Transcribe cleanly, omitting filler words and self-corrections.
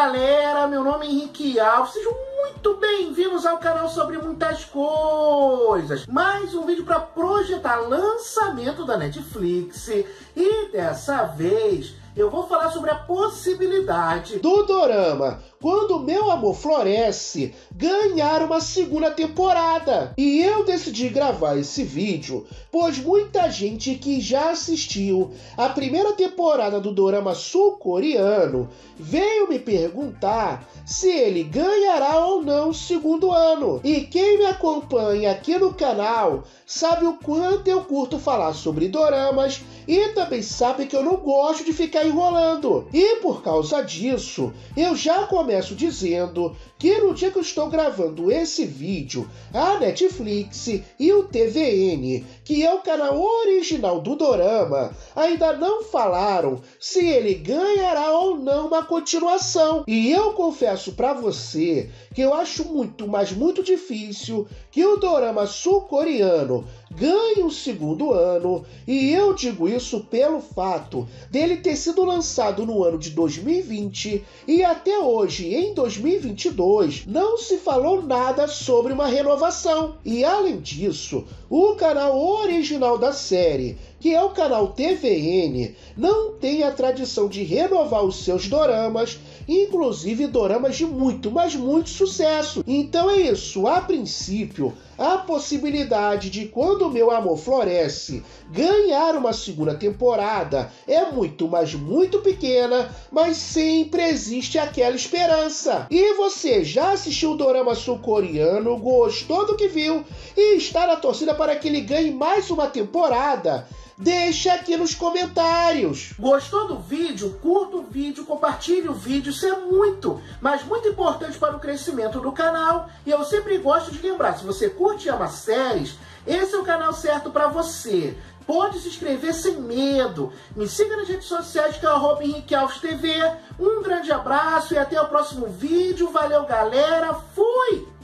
galera, meu nome é Henrique Alves, sejam muito bem-vindos ao canal sobre muitas coisas. Mais um vídeo para projetar lançamento da Netflix e dessa vez eu vou falar sobre a possibilidade do dorama Quando Meu Amor Floresce ganhar uma segunda temporada. E eu decidi gravar esse vídeo, pois muita gente que já assistiu a primeira temporada do dorama sul-coreano veio me perguntar se ele ganhará ou não o segundo ano. E quem me acompanha aqui no canal sabe o quanto eu curto falar sobre doramas e também sabe que eu não gosto de ficar enrolando. E por causa disso, eu já começo dizendo que no dia que eu estou gravando esse vídeo, a Netflix e o TVN, que é o canal original do dorama, ainda não falaram se ele ganhará ou não uma continuação. E eu confesso pra você que eu acho muito, mas muito difícil que o dorama sul-coreano ganhe um segundo ano, e eu digo isso pelo fato dele ter sido lançado no ano de 2020 e até hoje, em 2022, não se falou nada sobre uma renovação. E além disso, o canal original da série, que é o canal TVN, não tem a tradição de renovar os seus doramas, inclusive doramas de muito, mas muito sucesso. Então é isso, a princípio, a possibilidade de Quando Meu Amor Floresce ganhar uma segunda temporada é muito, mas muito pequena, mas sempre existe aquela esperança. E você já assistiu o dorama sul-coreano, gostou do que viu e está na torcida para que ele ganhe mais uma temporada? Deixa aqui nos comentários. Gostou do vídeo? Curta o vídeo, compartilhe o vídeo. Isso é muito, mas muito importante para o crescimento do canal. E eu sempre gosto de lembrar, se você curte e ama séries, esse é o canal certo para você. Pode se inscrever sem medo. Me siga nas redes sociais, que é o Henrique Alves TV. Um grande abraço e até o próximo vídeo. Valeu, galera. Fui!